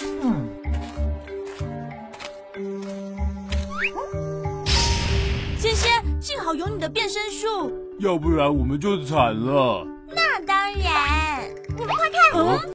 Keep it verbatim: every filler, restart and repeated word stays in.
嗯。 仙仙，幸好有你的变身术， 要不然我们就惨了。 那当然，你们快看！ 嗯